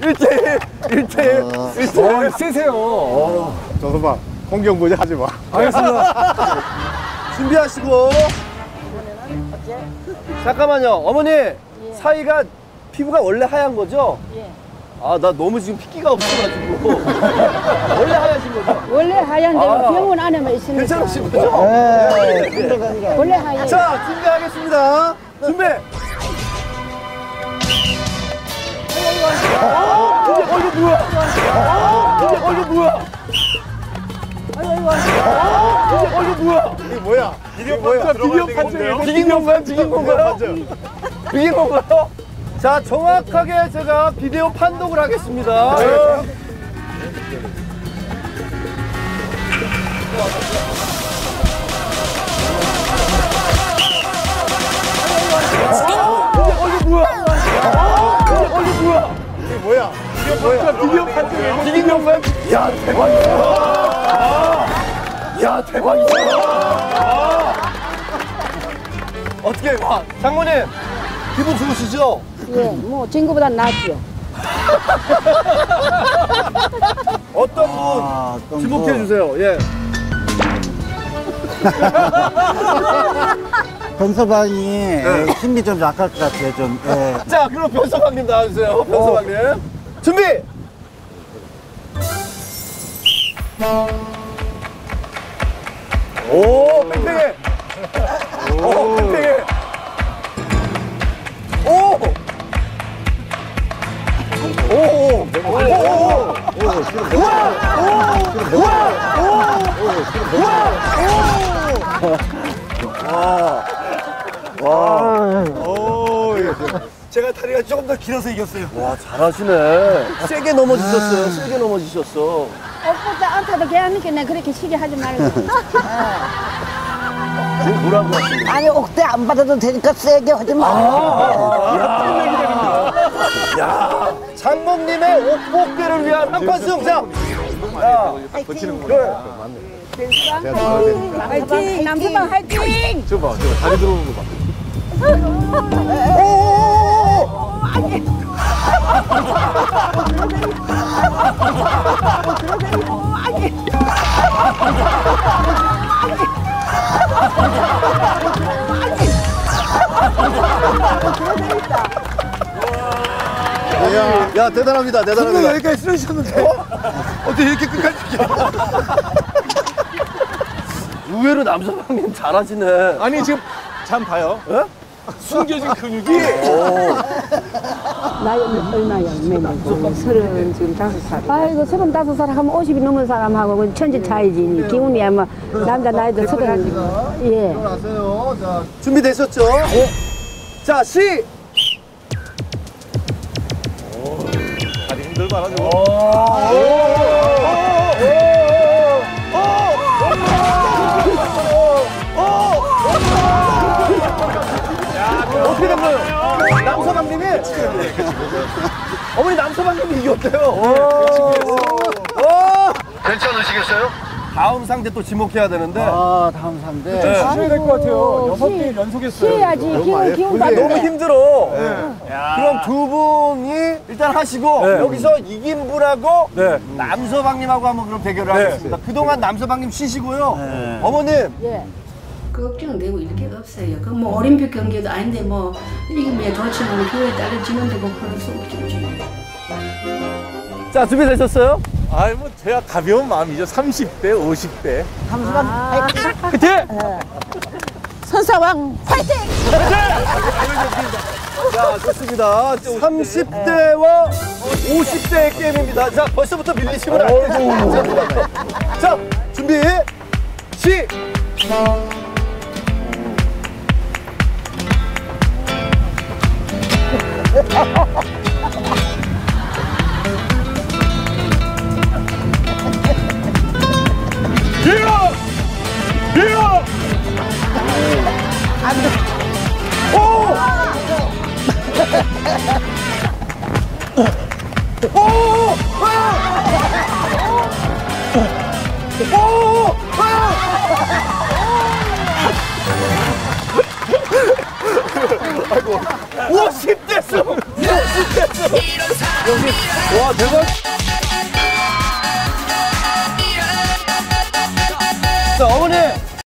1대1 세세요. 저도 봐. 공격무지 하지 마. 알겠습니다. 준비하시고. 잠깐만요. 어머니, 사이가 피부가 원래 하얀 거죠? 예. 아, 나 너무 지금 핏기가 없어가지고. 원래 하얀신 거죠? 원래 하얀데 병원 안에만 있으니까. 괜찮으신 거죠? 원래 하얘. 자, 준비하겠습니다. 준비! 이게 뭐야? 이게 뭐야? 이게 뭐야? 이게 뭐야? 비디오 판정이에요? 비긴 건가요? 비긴 건가요? 비긴 건가요? 자, 정확하게 제가 비디오 판독을 하겠습니다. 이게 뭐야? 이게 뭐야? 이게 뭐야? 비디오 판정이에요? 비긴 건가요? 야, 대박이다. 야, 대박이다. 어떻게, 와, 장모님, 기분 좋으시죠? 예, 뭐 친구보다 낫죠. 어떤 분 지목해 주세요. 예. 변서방이 힘이 좀 약할 것 같아요. 좀. 예. 자, 그럼 변서방님 나와주세요. 변서방님. 준비! 오, 팽팽해! 오, 팽팽해! 오! 오! 오! 오! 제가 다리가 조금 더 길어서 이겼어요. 와, 잘하시네. 세게 넘어지셨어요. 세게 넘어지셨어. 옷보다 안타도 걔하니까 내 그렇게 시게 하지 말고. 뭐라고 하시는 아니 옥대 안 받아도 되니까 세게 하지 마. 야, 장모님의 옥복대를 위한 한판승. 자, 야, 화이팅! 남서방 화이팅! 저봐, 다리 들어오는 거 봐. 야, 대단합니다. 대단합니다. 여기까지 쓰러지셨는데. 어떻게 이렇게 끝까지. 의외로 남서방님 잘하시네. 아니, 지금 잠 봐요. 숨겨진 근육이. 나이 얼마야? 매년 35살. 아이고 35살 하면 50이 넘은 사람하고 천지 차이지. 기운이 아마 남자 나이도 30. 예. 들어가세요. 자, 준비되셨죠? 네. 자, 시. 다리 힘들만 하죠. 어떻게 된 거예요? 남서방님이? 어머니 남서방님이 이겼대요. 괜찮으시겠어요? 다음 상대 또 지목해야 되는데. 다음 상대. 쉬어야 될 것 같아요. 6개 연속했어요. 쉬어야지. 기운 다 너무 힘들어. 그럼 두 분이 일단 하시고 여기서 이긴 분하고 남서방님하고 한번 그럼 대결을 하겠습니다. 그동안 남서방님 쉬시고요. 어머님. 예. 걱정되고 이렇게 없어요. 그 뭐 올림픽 경기도 아닌데 뭐 이기면 좋지만 그거에 따라 지는데 뭐 그럴 수 없지. 자, 준비되셨어요? 아이, 뭐, 제가 가벼운 마음이죠. 30대, 50대. 함수방 화이팅! 화이팅! 선사왕 화이팅! 자, 좋습니다. 30대와 50대의 게임입니다. 자, 벌써부터 밀리시면 안 되죠. 자, 준비, 시! 아이고, 50대 승! 50대 와, 대박. 자, 어머니